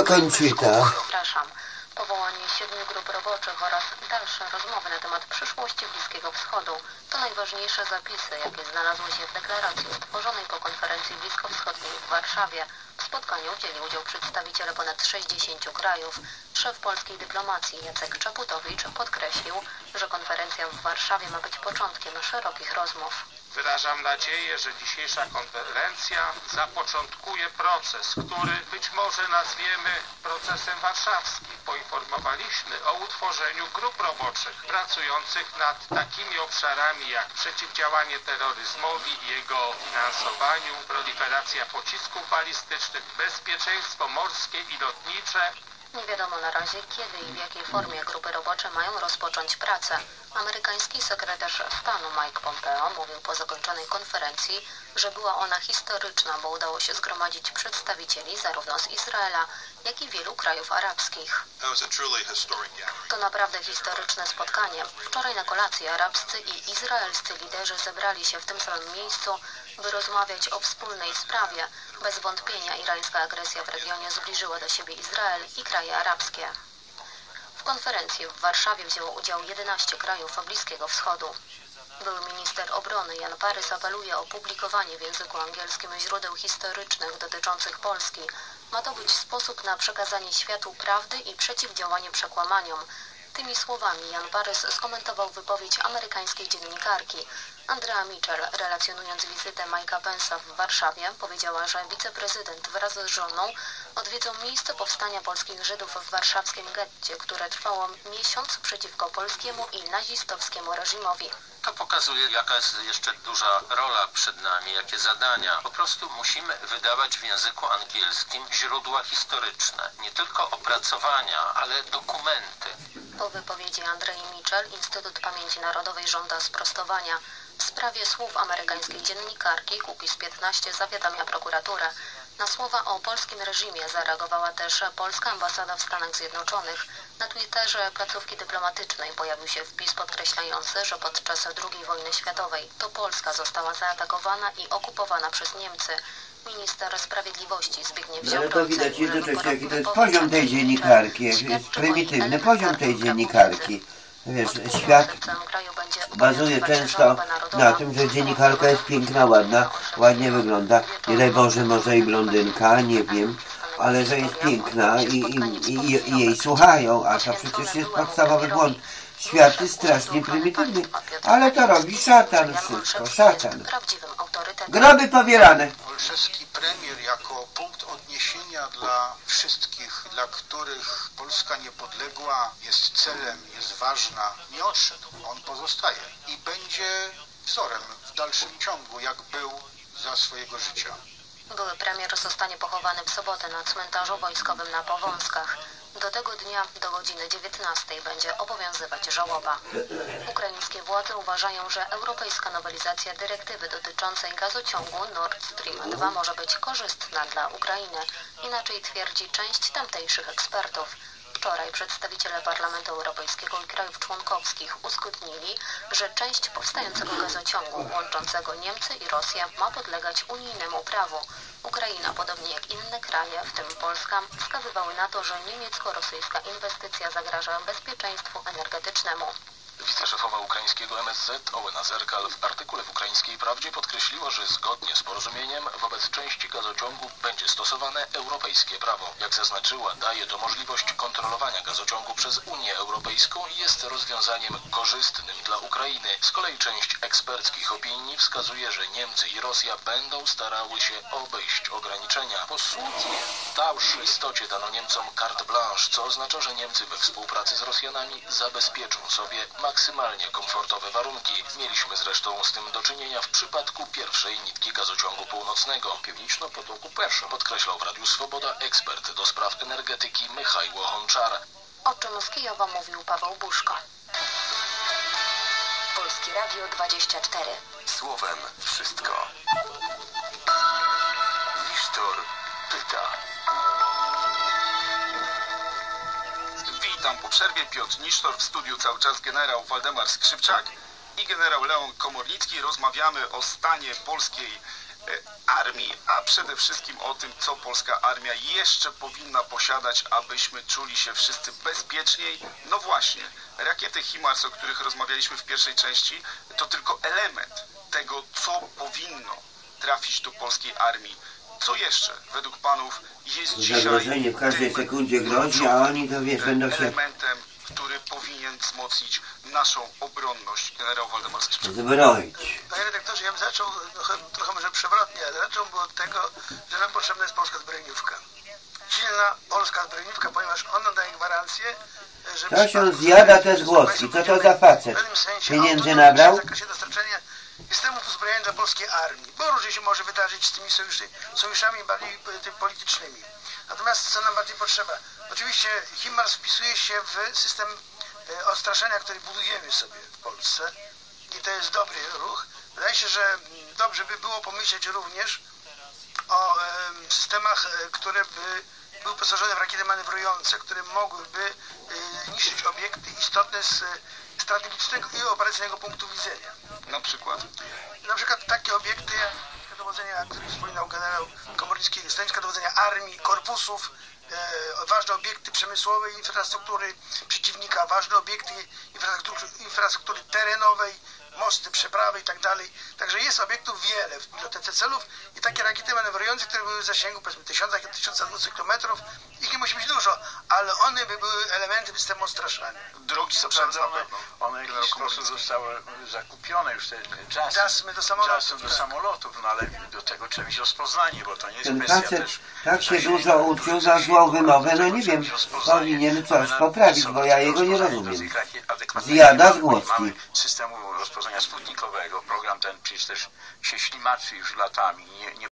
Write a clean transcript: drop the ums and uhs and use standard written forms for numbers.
Konchita. Przepraszam. Powołanie 7 grup roboczych oraz dalsze rozmowy na temat przyszłości Bliskiego Wschodu to najważniejsze zapisy, jakie znalazły się w deklaracji stworzonej po konferencji bliskowschodniej w Warszawie. W spotkaniu wzięli udział przedstawiciele ponad 60 krajów. Szef polskiej dyplomacji Jacek Czaputowicz podkreślił, że konferencja w Warszawie ma być początkiem szerokich rozmów. Wyrażam nadzieję, że dzisiejsza konferencja zapoczątkuje proces, który być może nazwiemy procesem warszawskim. Poinformowaliśmy o utworzeniu grup roboczych pracujących nad takimi obszarami jak przeciwdziałanie terroryzmowi i jego finansowaniu, proliferacja pocisków balistycznych, bezpieczeństwo morskie i lotnicze. Nie wiadomo na razie, kiedy i w jakiej formie grupy robocze mają rozpocząć pracę. Amerykański sekretarz stanu Mike Pompeo mówił po zakończonej konferencji, że była ona historyczna, bo udało się zgromadzić przedstawicieli zarówno z Izraela, jak i wielu krajów arabskich. To naprawdę historyczne spotkanie. Wczoraj na kolacji arabscy i izraelscy liderzy zebrali się w tym samym miejscu, by rozmawiać o wspólnej sprawie. Bez wątpienia irańska agresja w regionie zbliżyła do siebie Izrael i kraje arabskie. W konferencji w Warszawie wzięło udział 11 krajów Bliskiego Wschodu. Były minister obrony Jan Parys apeluje o publikowanie w języku angielskim źródeł historycznych dotyczących Polski. Ma to być sposób na przekazanie światu prawdy i przeciwdziałanie przekłamaniom. Tymi słowami Jan Parys skomentował wypowiedź amerykańskiej dziennikarki. Andrea Mitchell, relacjonując wizytę Mike'a Pence'a w Warszawie, powiedziała, że wiceprezydent wraz z żoną odwiedzą miejsce powstania polskich Żydów w warszawskim getcie, które trwało miesiąc przeciwko polskiemu i nazistowskiemu reżimowi. To pokazuje, jaka jest jeszcze duża rola przed nami, jakie zadania. Po prostu musimy wydawać w języku angielskim źródła historyczne. Nie tylko opracowania, ale dokumenty. Po wypowiedzi Andrei Mitchell Instytut Pamięci Narodowej żąda sprostowania. W sprawie słów amerykańskiej dziennikarki Kukiz15 zawiadamia prokuraturę. Na słowa o polskim reżimie zareagowała też polska ambasada w Stanach Zjednoczonych. Na Twitterze placówki dyplomatycznej pojawił się wpis podkreślający, że podczas II wojny światowej to Polska została zaatakowana i okupowana przez Niemcy. Minister Sprawiedliwości Zbigniew Ziobro... Ale to widać jednocześnie, jaki to jest poziom tej dziennikarki, jaki jest prymitywny poziom tej dziennikarki. Wiesz, świat bazuje często na tym, że dziennikarka jest piękna, ładna, ładnie wygląda. Nie daj Boże, może i blondynka, nie wiem, ale że jest piękna i jej słuchają, a to przecież jest podstawowy błąd. Świat jest strasznie prymitywny, ale to robi szatan wszystko, szatan. Groby pobierane. Olszewski premier jako punkt odniesienia dla wszystkich, dla których Polska niepodległa jest celem, jest ważna, nie odszedł. On pozostaje i będzie wzorem w dalszym ciągu, jak był za swojego życia. Były premier zostanie pochowany w sobotę na cmentarzu wojskowym na Powązkach. Do tego dnia do godziny 19 będzie obowiązywać żałoba. Ukraińskie władze uważają, że europejska nowelizacja dyrektywy dotyczącej gazociągu Nord Stream 2 może być korzystna dla Ukrainy. Inaczej twierdzi część tamtejszych ekspertów. Wczoraj przedstawiciele Parlamentu Europejskiego i krajów członkowskich uzgodnili, że część powstającego gazociągu łączącego Niemcy i Rosję ma podlegać unijnemu prawu. Ukraina, podobnie jak inne kraje, w tym Polska, wskazywały na to, że niemiecko-rosyjska inwestycja zagraża bezpieczeństwu energetycznemu. Wiceszefowa ukraińskiego MSZ Ołena Zerkal w artykule w Ukraińskiej Prawdzie podkreśliła, że zgodnie z porozumieniem wobec części gazociągu będzie stosowane europejskie prawo. Jak zaznaczyła, daje to możliwość kontrolowania gazociągu przez Unię Europejską i jest rozwiązaniem korzystnym dla Ukrainy. Z kolei część eksperckich opinii wskazuje, że Niemcy i Rosja będą starały się obejść ograniczenia. Posługi w istocie dano Niemcom carte blanche, co oznacza, że Niemcy we współpracy z Rosjanami zabezpieczą sobie maksymalnie komfortowe warunki. Mieliśmy zresztą z tym do czynienia w przypadku pierwszej nitki gazociągu północnego. Piwniczno-Potoku Persze, podkreślał w Radiu Swoboda ekspert do spraw energetyki Michajło Honczar. O czym z Kijowa mówił Paweł Buszko. Polskie Radio 24. Słowem wszystko. Nisztor pyta. Witam po przerwie. Piotr Nisztor, w studiu cały czas generał Waldemar Skrzypczak i generał Leon Komornicki. Rozmawiamy o stanie polskiej armii, a przede wszystkim o tym, co polska armia jeszcze powinna posiadać, abyśmy czuli się wszyscy bezpieczniej. No właśnie, rakiety HIMARS, o których rozmawialiśmy w pierwszej części, to tylko element tego, co powinno trafić do polskiej armii. Co jeszcze według panów jest dzisiaj Zagrożenie w każdej sekundzie grozi, a oni to wiesz, będą się elementem, który powinien wzmocnić naszą obronność? Generał Waldemar Skrzypczak. zbroić. Panie redaktorze, ja bym zaczął trochę może przewrotnie, ale zacząłbym od tego, że nam potrzebna jest polska zbrojeniówka. Silna polska zbrojeniówka, ponieważ ona daje gwarancję, że... To się zjada te zgłoski. Co to za facet? Pieniędzy nabrał? ...w zakresie dostarczenia systemów uzbrojenia dla polskiej armii, bo różnie się może wydarzyć z tymi sojuszami bardziej politycznymi. Natomiast co nam bardziej potrzeba? Oczywiście HIMARS wpisuje się w system odstraszania, który budujemy sobie w Polsce i to jest dobry ruch. Wydaje się, że dobrze by było pomyśleć również o systemach, które by były wyposażone w rakiety manewrujące, które mogłyby niszczyć obiekty istotne z strategicznego i operacyjnego punktu widzenia. Na przykład? Na przykład takie obiekty jak dowodzenia, o których wspominał generał Komornicki, stanowiska dowodzenia armii, korpusów, ważne obiekty przemysłowej infrastruktury przeciwnika, ważne obiekty infrastruktury terenowej, mosty, przeprawy i tak dalej. Także jest obiektów wiele w bibliotece celów i takie rakiety manewrujące, które były w zasięgu powiedzmy 1200 km, ich nie musi być dużo, ale one by były elementem systemu odstraszania. Drogi zaprzędzone, one w jakiś sposób zostały zakupione już te JASMy do samolotów. no ale do tego trzeba mieć rozpoznanie, bo to nie jest Ten kwestia facet też... tak się dużo uczył za złą wymowę, no nie wiem, powinien coś poprawić, bo ja jego nie rozumiem. Zjada zgłoski. Mamy systemu rozpoznania sputnikowego, program ten przecież też się ślimaczy już latami, nie